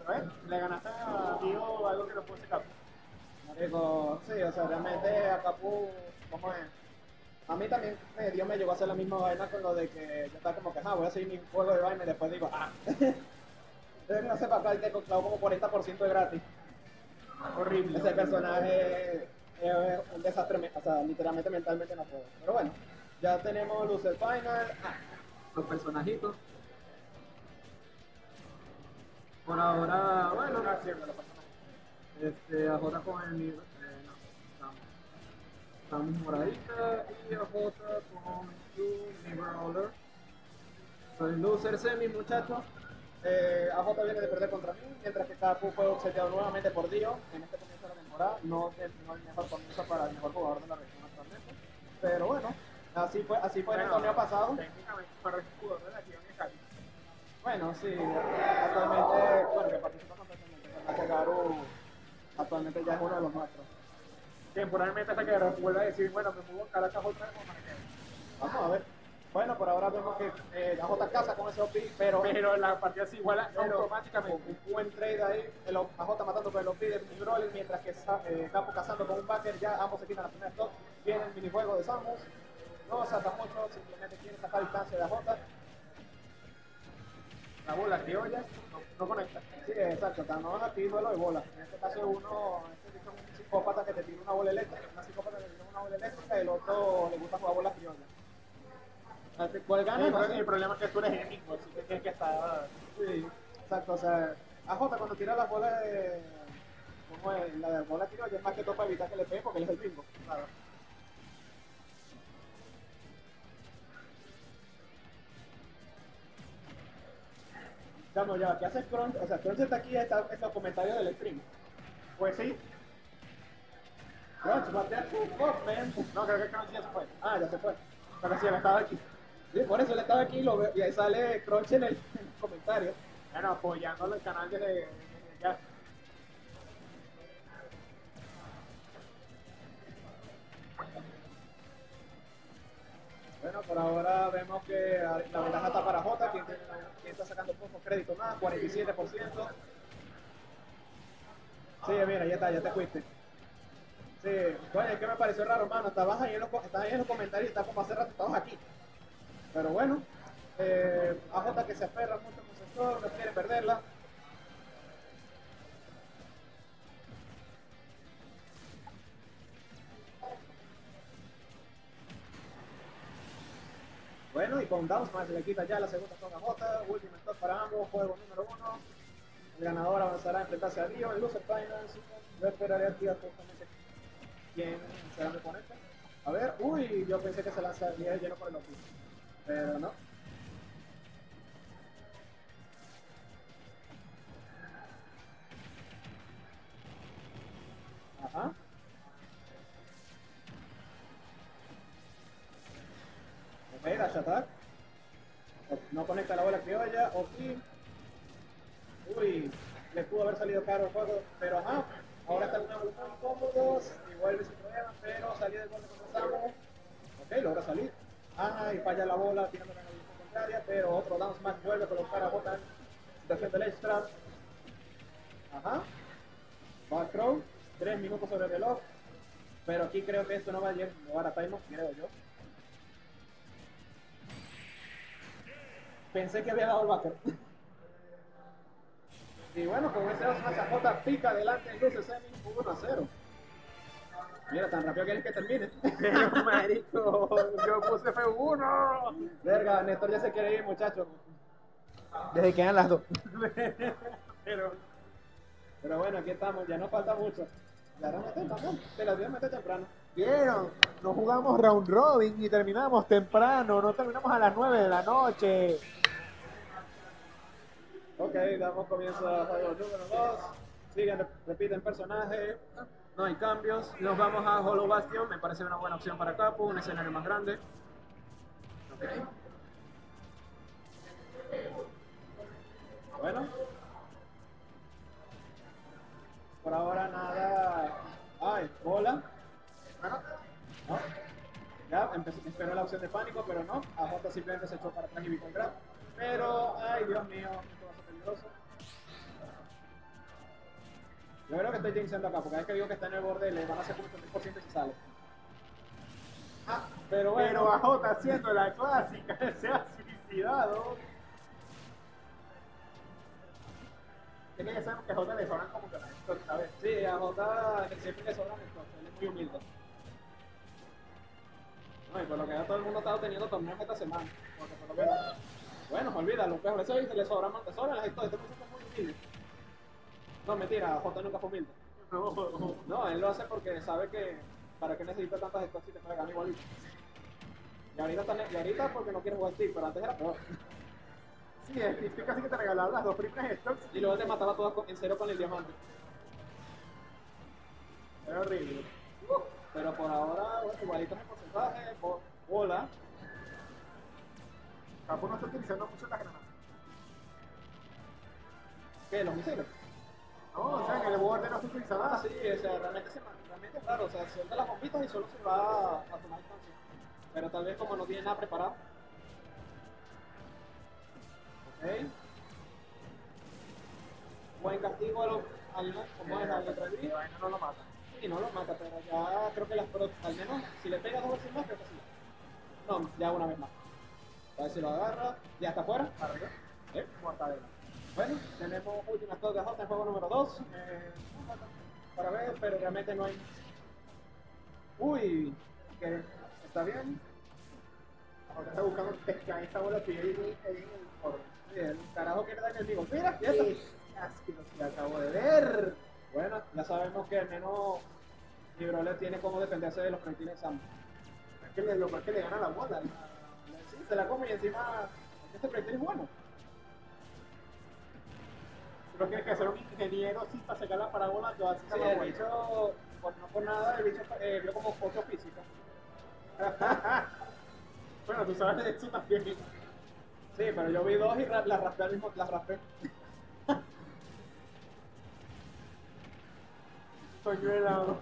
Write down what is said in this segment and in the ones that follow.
Le ganaste a Dio algo que no puede ser Capu. Marico, sí, o sea, realmente a Capu, ¿cómo es? A mí también Dios me llegó a hacer la misma vaina con lo de que yo estaba como que, voy a seguir mi juego de vaina y después digo, entonces no sé para acá y te costado como 40% de gratis. Horrible. Ese personaje es un desastre, o sea, literalmente mentalmente no puedo. Pero bueno, ya tenemos Loser Final, los personajitos. Por ahora, bueno, AJ con el nivel, estamos moradita y AJ con su nivel roller. Soy loser semi, muchachos. AJ viene de perder contra mí, mientras que Capu fue obsequiado nuevamente por Dio en este comienzo de la temporada. No el mejor comienzo para el mejor jugador de la región actualmente. Pero bueno, así fue en el torneo pasado. Técnicamente para el jugador de la región de Cali. Bueno, sí, actualmente, bueno, que participa constantemente, pero Garu actualmente ya es uno de los nuestros. Temporalmente hasta que vuelva a decir, bueno, me muevo a Caracas otra vez, vamos a ver. Bueno, por ahora vemos que la J casa con ese OP, pero la partida se iguala automáticamente. Un buen trade ahí, el AJ matando con el OP de mini brawler, mientras que Capo cazando con un backer, ya ambos se quitan la primera stop. Viene el minijuego de Samus, no salta mucho, simplemente quiere sacar distancia de AJ. La bola criolla no conecta. Sí, exacto, no es aquí duelo de bola. En este caso uno, es un psicópata que te tira una bola eléctrica, una psicópata que te tira una bola eléctrica y el otro le gusta jugar bolas criollas. ¿Cuál gana? El problema es que tú eres enemigo, así que tienes que estar. Sí, exacto, o sea, AJ cuando tira las bolas de. ¿Cómo es? La de bola criolla es más que todo para evitar que le pegue porque él es el bingo. Claro. Vamos ya, ¿qué hace Crunch? O sea, Crunch está aquí en los comentarios del stream. Pues sí. Crunch, what the fuck, man? No, creo que Crunch ya se fue. Ya se fue. Pero sí, él estaba aquí. Sí, por eso él estaba aquí y ahí sale Crunch en el comentario. Bueno, apoyando el canal desde ya. Bueno, por ahora vemos que la ventaja está para J, quien está sacando pocos créditos más, 47%. Sí, mira, ya te fuiste. Sí, oye, es que me pareció raro, mano. Estabas ahí en los comentarios y estás como hace rato, estabas aquí. Pero bueno, AJ que se aferra mucho con su sector, no quiere perderla. Bueno, y con Downsmash le quita ya la segunda zona J, último stop para ambos, juego número 1. El ganador avanzará a enfrentarse a Dio en Loser Finals. Yo esperaré aquí a justamente quién será mi oponente. A ver, yo pensé que se lanzaría lleno por el OP, pero no. Ajá. Ok, dash attack. No conecta la bola criolla, ok. Le pudo haber salido caro el juego, pero ahora está en una evolución cómodos y vuelve sin problema, pero salió del borde contra Samus. Ok, logra salir. Y falla la bola tirando la evolución contraria, pero otro down smash vuelve a colocar a Botan. Situación del extra. Back throw, 3 minutos sobre el reloj. Pero aquí creo que esto no va a llevar a timeout, creo yo. Pensé que había dado el backer. Y bueno, con ese J pica adelante en luces semi 1-0. Mira, tan rápido quieres que termine. Pero, marico, yo puse F1. Verga, Néstor ya se quiere ir, muchachos. Desde que eran las 2. Pero bueno, aquí estamos, ya no falta mucho. Ya no meter también, te las voy a meter temprano. ¿Vieron? No jugamos round robin y terminamos temprano, no terminamos a las 9 de la noche. Ok, damos comienzo al juego número 2. Siguen, repiten personaje. No hay cambios. Nos vamos a Hollow Bastion. Me parece una buena opción para Capu. Un escenario más grande. Ok. Bueno. Por ahora nada. Bola. No. Ya, esperó la opción de pánico, pero no. AJ simplemente se echó para atrás y vi con grab. Pero, ay Dios mío, esto va a ser peligroso. Yo creo que estoy jinxando acá, porque es que digo que está en el borde, le van a hacer como un 10% y se sale. Ah, pero bueno. Pero AJ haciendo la clásica, se ha suicidado. Es que ya sabemos que a J le sobran como que las stocks, ¿sabes? Sí, a Jota siempre le sobran estos, él es muy humilde. No, y por lo que ya todo el mundo ha estado teniendo torneos esta semana. Porque por lo que bueno, olvídalo, pero eso dice, le sobran las stocks, este muchacho es muy humilde. No, mentira, Jota nunca fue humilde. No, él lo hace porque sabe que para qué necesita tantas stocks si te puede ganar igualito. Y ahorita porque no quiere jugar Steve, pero antes era peor. Sí, Steve casi que te regalaba las dos primeras stocks. Y luego te mataba todas en cero con el diamante. Es horrible. Pero por ahora, bueno, igualitos en porcentaje, bola. Capo no está utilizando mucho las granadas. ¿Qué? ¿Los misiles? No, o sea, en el borde no está utilizando Ah, nada. sí, o sea, realmente es raro, o sea, suelta las bombitas y solo se va a tomar distancia. Pero tal vez como no tiene nada preparado. Ok. Buen castigo como es al letra B. No lo mata. Y no lo mata, pero ya creo que al menos si le pega 2 veces más, creo que sí. No, ya una vez más. A ver si lo agarra. Ya está afuera. Arriba. Mortadela. Bueno, tenemos últimas dos de Jota en juego número 2. Para ver, pero realmente no hay. Uy, que está bien. Ahora está buscando pescar esta bola que yo vi en el foro. Sí, el carajo quiere dar enemigo. Mira, ya está. Asqueroso, lo acabo de ver. Bueno, ya sabemos que al menos mi brawler tiene como defenderse de los proyectiles Sam. Es que lo más que le gana la bola. Sí, se la come y encima este proyectil es bueno. Solo tienes que ser un ingeniero sí, para sacar la parábola, yo así Sí, el bicho, no por nada, el bicho vio como 8 físicas. Bueno, tú sabes de eso también. Sí, pero yo vi 2 y las raspé al mismo, las raspé. Coño de helado.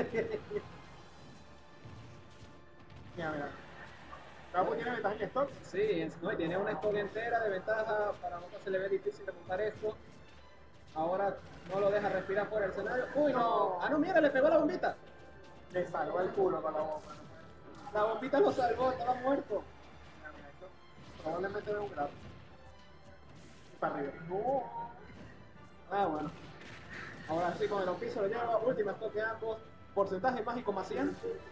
Mira. Capo tiene ventaja en stock. Sí, no, y tiene una historia entera de ventaja, para Jota se le ve difícil de montar esto. Ahora no lo deja respirar fuera del escenario. ¡Uy, no! ¡Ah, no, mira, le pegó la bombita! Le salvó el culo con la bomba. La bombita lo salvó, estaba muerto. Mira, esto probablemente ve un grado. Y para arriba. No. Ah, bueno. Ahora sí, con el piso lo lleva. Última stock de ambos. Porcentaje mágico más 100.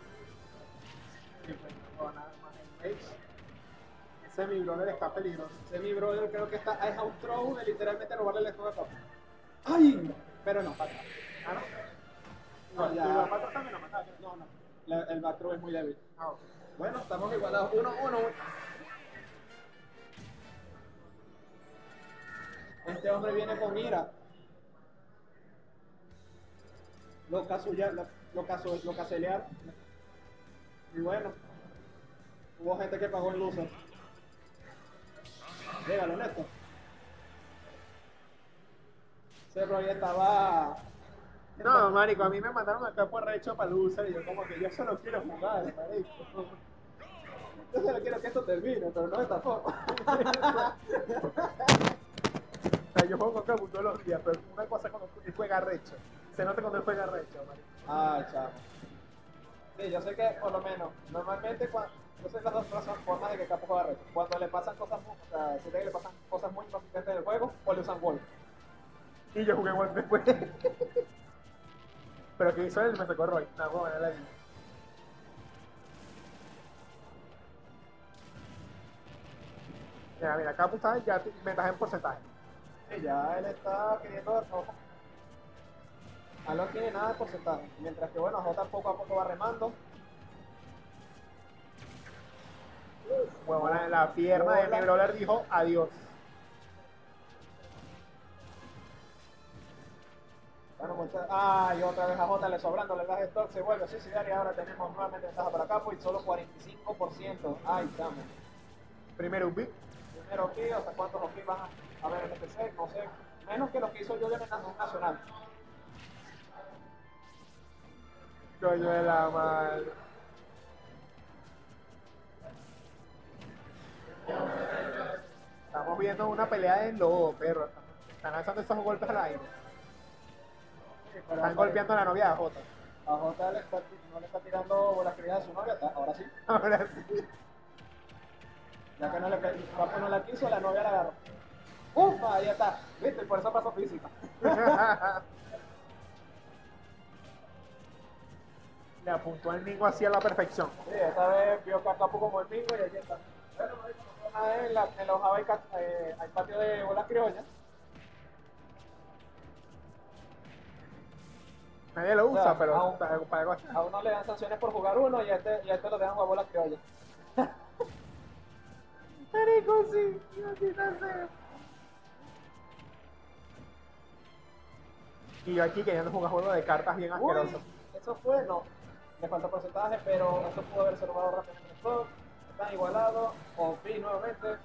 Ese mi brother está peligroso. Ese mi brother creo que está a house throw de literalmente robarle el escudo a Papa. ¡Ay! Pero no, pata. Ah, no. No, ya. ¿Y los patos también lo mataron? No, no. El back throw es muy débil. Ah, ok. Bueno, estamos igualados. 1-1. Este hombre viene con ira. Lo caselearon. Y bueno, hubo gente que pagó en luces. Llegalo, Néstor. Ese bro ya estaba. No, marico, a mí me mandaron acá por Recho Palusa y yo como que yo solo quiero jugar, marico. Yo solo quiero que esto termine, pero no de esta forma. O sea, yo juego con Capu todos los días, pero una cosa cuando él juega Recho. Se nota cuando él juega Recho, marico. Ah, chamo. Sí, yo sé que por lo menos, normalmente yo sé las dos formas de que Capo juega reto. Cuando le pasan cosas muy, o sea, siente que le pasan cosas muy inconsistentes del juego, o le usan Wolf. Y yo jugué Wolf después. Pero que hizo él me sacó Roy. No, bueno, la vi. Mira, Capu está ya ventaja en porcentaje. Sí, ya él está queriendo. No tiene nada de porcentaje. Mientras que bueno, Jota poco a poco va remando. Bueno, la pierna de mi brawler dijo adiós. Bueno, y otra vez a Jota le sobrando, le das stock, se vuelve a suicidar y ahora tenemos nuevamente ventaja para Capo y solo 45%. Ay, chamo. Primero un beat. Primero aquí, o sea, ¿cuántos aquí van a ver en este set? No sé. Menos que los que hizo yo en el nacional. Coño de la madre. Estamos viendo una pelea de lobo, perro. Están lanzando esos golpes al aire. Sí, pero Están golpeando a la novia de Jota. a Jota no le está tirando bolas criadas a su novia, ahora sí. Ahora sí. Ya que no le, Capo no la quiso, la novia la agarró. ¡Uf! Ahí está. ¿Viste? Por eso pasó física. Le apuntó al Mingo así a la perfección. Sí, esta vez vio a Capo como el mingo y aquí está. Bueno, en la hoja hay patio de bolas criollas. Nadie lo usa, O sea, pero aún- para algo así. A uno le dan sanciones por jugar uno y a este lo dejan jugar bolas criollas. Marico, sí, imagínate. Y yo aquí queriendo jugar juego de cartas bien Uy, asqueroso. eso fue, no. Le falta porcentaje, pero eso pudo haberse robado rápidamente el stock. Están igualados. OP nuevamente.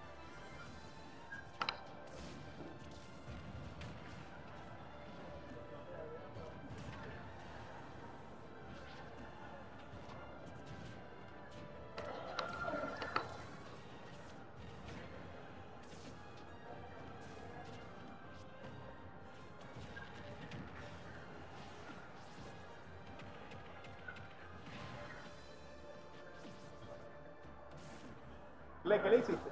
¿Qué le hiciste?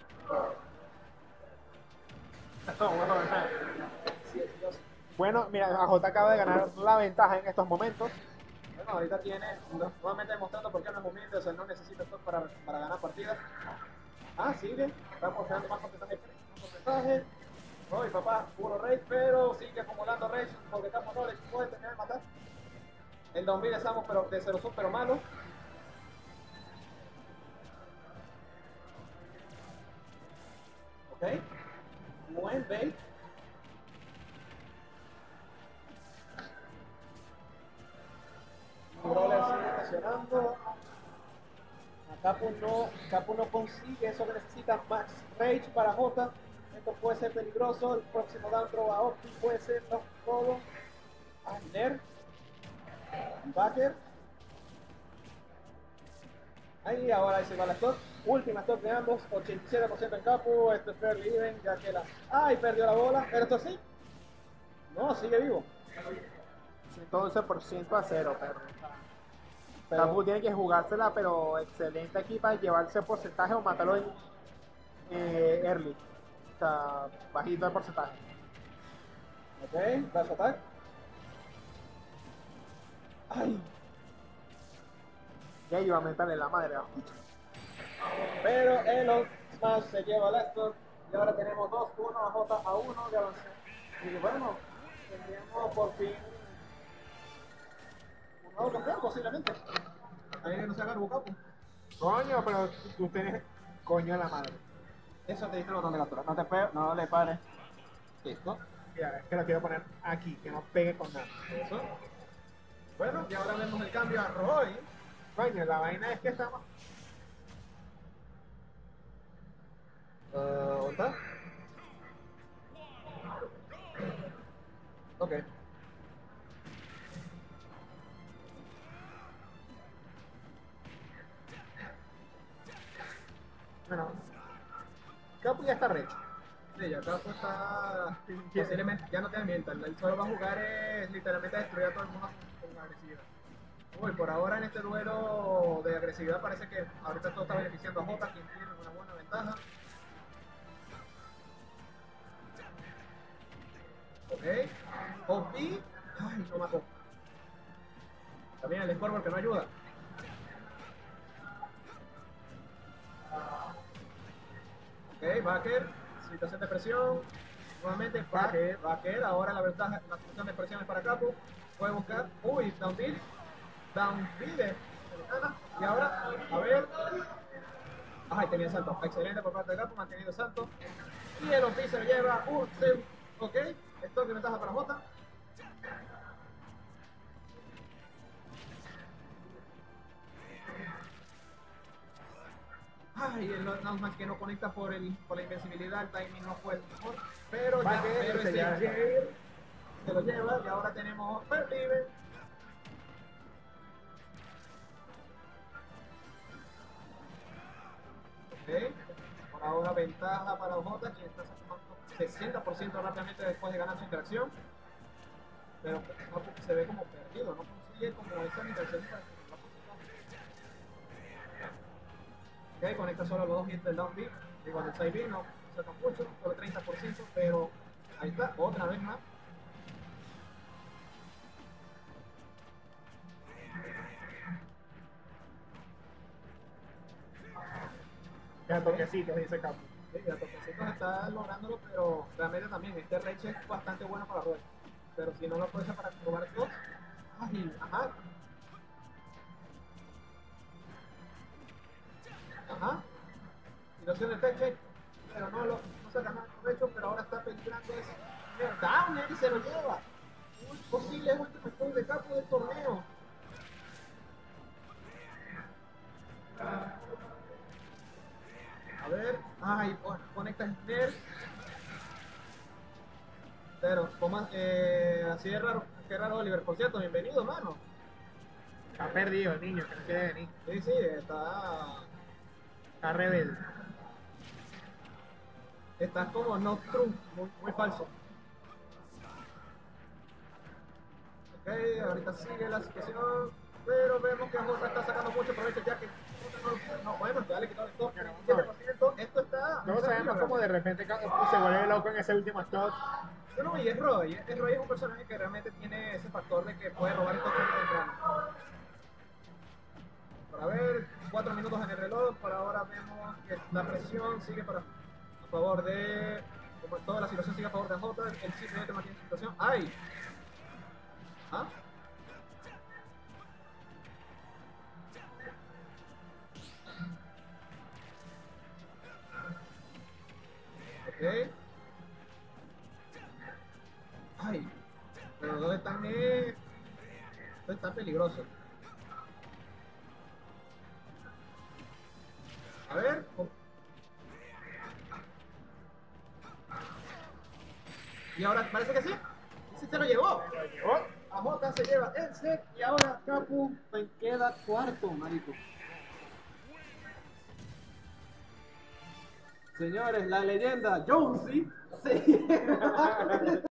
No, bueno, nada. Sí, Dios. Bueno, mira, AJ acaba de ganar la ventaja en estos momentos. Bueno, ahorita tiene, nuevamente demostrando por qué no es humilde, o sea, no necesita stock para ganar partidas. Ah, sigue, estamos creando más porcentaje. Uy, papá, puro rage, pero sigue acumulando rage porque Capo no le puede terminar de matar. El 2000 estamos pero de 0 pero malo. Ok, buen bait. Brawler sigue estacionando. Capo no consigue eso que necesita Max Rage para Jota. Esto puede ser peligroso. El próximo down throw a Opti puede ser todo. Ander. Backer. Ahí ahora ahí se va la stock. Última stock de ambos. 87% en Capo. Esto es fairly even. Ya que la. ¡Ay! Perdió la bola. Pero esto sí. No, sigue vivo. 111% a 0, pero. Pero- Capu tiene que jugársela, pero excelente aquí para llevarse el porcentaje o matarlo en early. O sea, bajito el porcentaje. Ok, dash attack. ¡Ay! Y ahí va a meterle la madre. Pero Elon Smash se lleva la stock y ahora tenemos 2-1 a J a 1 de avance. Y bueno, tendríamos por fin un nuevo campeón posiblemente. Ahí no se agarra Capo. Coño, pero tú tienes coño a la madre. Eso te diste el botón de captura. No te no le pares. Listo. Ya, es que lo quiero poner aquí, que no pegue con nada. Eso. Bueno, y ahora vemos el cambio a Roy. Coño, la vaina es que estamos. ¿Dónde está? Ok. Bueno, Capu ya está recho. Sí, ya Capo está. Posiblemente ya no tiene mental. Él solo va a jugar es literalmente a destruir a todo el mundo con agresividad. Uy, por ahora en este duelo de agresividad parece que ahorita todo está beneficiando a Jota, quien tiene una buena ventaja. Ok. OP. Ay, no mató. También el scoreboard que no ayuda. Ok, Backer. Situación de presión. Nuevamente Backer. Ahora la ventaja, la situación de presión es para Capo. Puede buscar. Uy, downfield. Downfield. Y ahora, a ver. Ay, tenía salto. Excelente por parte de Capo, mantenido salto. Y el OP se lo lleva un save. Ok, esto que ventaja para Jota. Ay, el Nowsman que no conecta por la invencibilidad, el timing no fue el mejor. Pero ya, pero ese Jair se lo lleva y ahora tenemos Fairliven. Ok, por ahora ventaja para J, quien está sacando 60% rápidamente después de ganar su interacción. pero se ve como perdido, no consigue como esa interacción para que ok, conecta solo los 2 hits del down B, digo del side B, no saca mucho, solo 30%, pero ahí está, otra vez más. Ya toquecitos, dice Capu. Sí, a toquecitos está lográndolo, pero realmente también este Rage es bastante bueno para ruedas. Pero si no lo aprovecha para probar dos, ay, ajá. Ajá. Situación de Teche, pero no saca nada de provecho, pero ahora está peligrando ese. Downer y se lo lleva. Muy posible último stop de Capu del torneo. A ver, ay, conecta el Snare. Pero, así es raro, qué raro Oliver. Por cierto, bienvenido, mano. Está perdido el niño, que no quiere venir. Sí, sí, Está rebelde. Está como no true, muy falso. Ok, ahorita sigue la situación, pero vemos que Jota está sacando mucho provecho ya que no podemos, ya le quitó el stop, 27%. Esto está. Todos sabemos como de repente se vuelve loco en ese último stop. No, y es Roy. Roy es un personaje que realmente tiene ese factor de que puede robar estos muy temprano. Para ver, 4 minutos en el reloj. Por ahora vemos que la presión sigue a favor de. Como toda la situación sigue a favor de Jota. El simplemente mantiene su situación. ¡Ay! ¿Ah? Ok. ¡Ay! Pero ¿dónde están? Esto está peligroso. A ver. Y ahora parece que sí. Sí se lo llevó. ¿Lo llevó? A Jota se lleva el set y ahora Capu queda cuarto, marico. Señores, la leyenda Jonesy se lleva